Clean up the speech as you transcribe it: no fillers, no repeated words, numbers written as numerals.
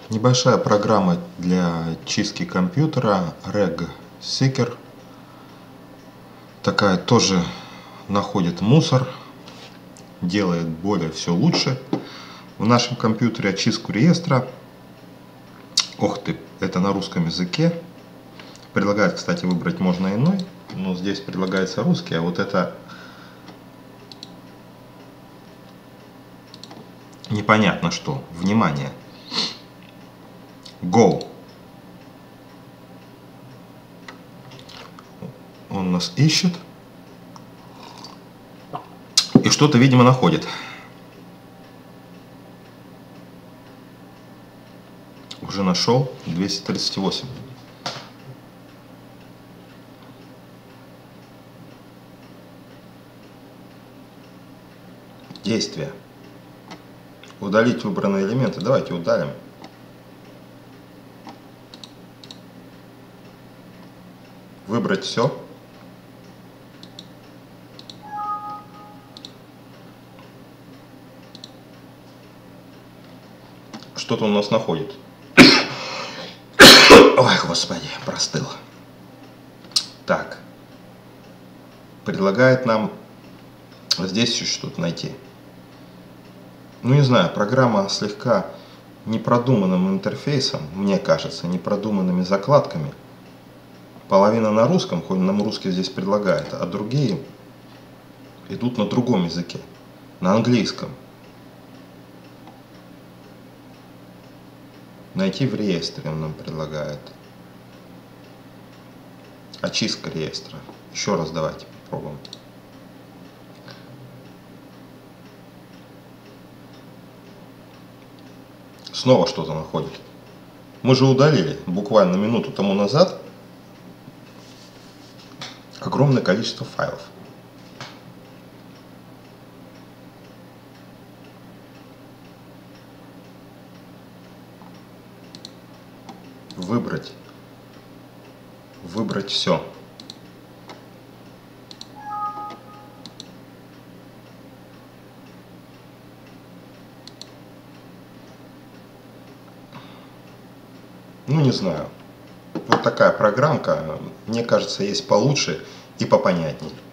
Небольшая программа для чистки компьютера Reg Seeker. Такая тоже находит мусор, делает более все лучше. В нашем компьютере очистку реестра. Ох ты, это на русском языке. Предлагает, кстати, выбрать можно иной, но здесь предлагается русский, а вот это непонятно что. Внимание. Go. Он нас ищет. И что-то, видимо, находит. Уже нашел 238. Действие. Удалить выбранные элементы. Давайте удалим. Выбрать все. Что-то он у нас находит. Ой, господи, простыл. Так. Предлагает нам здесь еще что-то найти. Ну, не знаю, программа слегка непродуманным интерфейсом, мне кажется, непродуманными закладками. Половина на русском, хоть нам русский здесь предлагает, а другие идут на другом языке, на английском. Найти в реестре он нам предлагает. Очистка реестра. Еще раз давайте попробуем. Снова что-то находит. Мы же удалили буквально минуту тому назад огромное количество файлов. Выбрать. Выбрать все. Ну, не знаю. Вот такая программка, мне кажется, есть получше и попонятней.